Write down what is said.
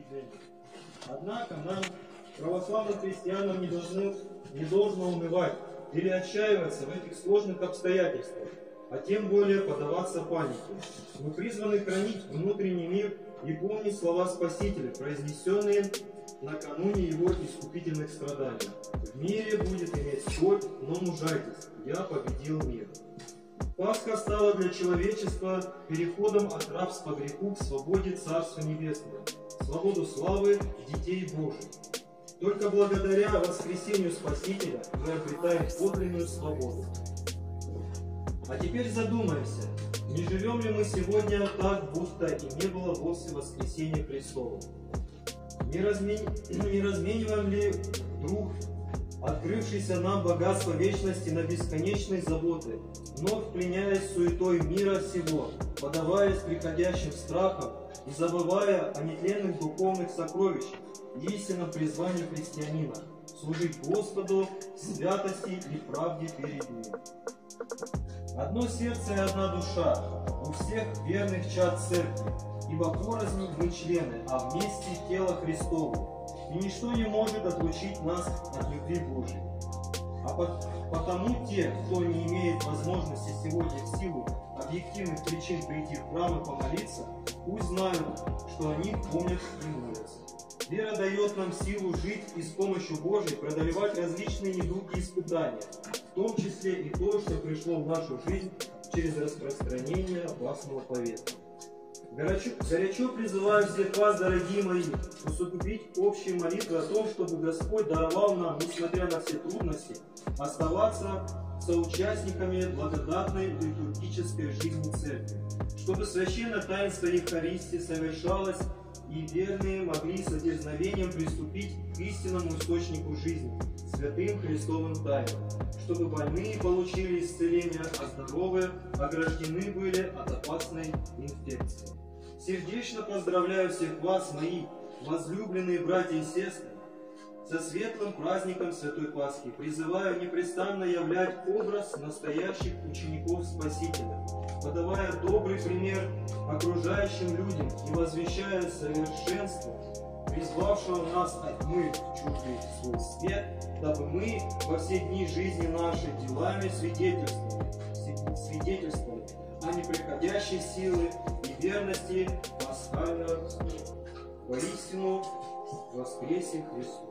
служения. Однако нам, православным христианам, не должно унывать или отчаиваться в этих сложных обстоятельствах, а тем более поддаваться панике. Мы призваны хранить внутренний мир и помнить слова Спасителя, произнесенные накануне его искупительных страданий. В мире будет иметь скорбь, но мужайтесь, я победил мир. Пасха стала для человечества переходом от рабства греху к свободе Царства Небесного, свободу славы детей Божьих. Только благодаря воскресению Спасителя мы обретаем подлинную свободу. А теперь задумаемся, не живем ли мы сегодня так, будто и не было вовсе воскресения Христова? Не размениваем ли вдруг открывшиеся нам богатство вечности на бесконечные заботы, вновь пленяясь суетой мира всего, подаваясь приходящим страхам и забывая о нетленных духовных сокровищах и истинном призвании христианина – служить Господу в святости и правде перед Ним. Одно сердце и одна душа у всех верных чад церкви, ибо порознь мы члены, а вместе тело Христово, и ничто не может отлучить нас от любви Божией. А потому те, кто не имеет возможности сегодня в силу объективных причин прийти в храм и помолиться, пусть знают, что они помнят и молятся. Вера дает нам силу жить и с помощью Божией преодолевать различные недуги и испытания, в том числе и то, что пришло в нашу жизнь через распространение опасного повета. Горячо призываю всех вас, дорогие мои, усугубить общие молитвы о том, чтобы Господь даровал нам, несмотря на все трудности, оставаться соучастниками благодатной литургической жизни Церкви, чтобы священное таинство Евхаристии совершалось, и верные могли с дерзновением приступить к истинному источнику жизни, святым Христовым тайнам, чтобы больные получили исцеление, а здоровые ограждены были от опасной инфекции. Сердечно поздравляю всех вас, мои возлюбленные братья и сестры, со светлым праздником Святой Пасхи. Призываю непрестанно являть образ настоящих учеников Спасителя, подавая добрый пример окружающим людям и возвещая совершенство, призвавшего нас от тьмы в чудный свой свет, дабы мы во все дни жизни нашей делами свидетельствовали о неприходящей силы и верности пасхального служения. Воистину воскресе Христос!